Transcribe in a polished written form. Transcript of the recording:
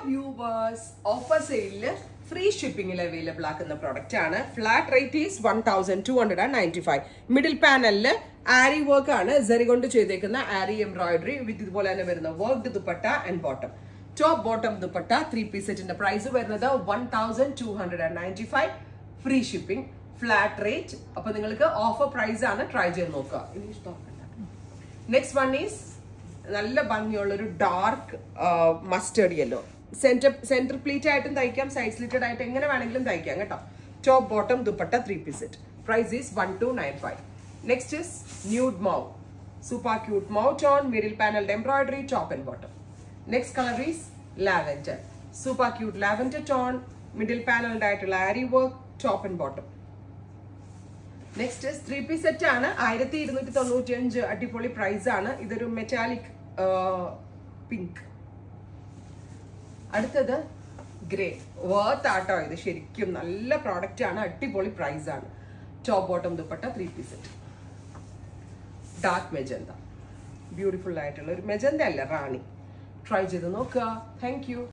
viewers, offer sale free shipping available ആക്കുന്ന product ആണ്. Flat rate is 1295. Middle പാനലില് aari work ആണ്, സെറി കൊണ്ട് ചെയ്തേക്കുന്ന ആരി എംബ്രോയിഡറി വിത്ത് ഇതുപോലെ തന്നെ വരുന്ന worked dupatta and bottom. Top bottom dupatta 3-piece സെറ്റിന്റെ പ്രൈസ് വരുന്നത് 1295. Free shipping, flat rate. അപ്പൊ നിങ്ങൾക്ക് ഓഫർ പ്രൈസ് ആണ്, ട്രൈ ചെയ്ത് നോക്കുക. നെക്സ്റ്റ് വൺ ഈസ് നല്ല ഭംഗിയുള്ള ഒരു dark mustard yellow. Centre pleat ആയിട്ടും തയ്ക്കാം, സൈഡ് സ്ലിറ്റഡ് ആയിട്ട് എങ്ങനെ വേണമെങ്കിലും തയ്ക്കാം കേട്ടോ. Top bottom dupatta 3-piece set. Price is 1295. Next is nude mauve. Super cute mauve tone, middle panel embroidery, top and bottom. Next colour is lavender. Super cute lavender tone, middle panelled ആയിട്ടുള്ള aari work, top and bottom. Next 3-piece set ആണ്, 1295. അടിപൊളി price ആണ്. ഇതൊരു metallic pink. അടുത്തത് grey. Worth ആട്ടോ, ഇത് ശരിക്കും നല്ല പ്രോഡക്റ്റ് ആണ്, അടിപൊളി പ്രൈസ് ആണ്. Top bottom dupatta 3-piece set. Dark magenta, beautiful ആയിട്ടുള്ള ഒരു മെജന്ത അല്ല, റാണി. ട്രൈ ചെയ്ത് നോക്കുക. Thank U.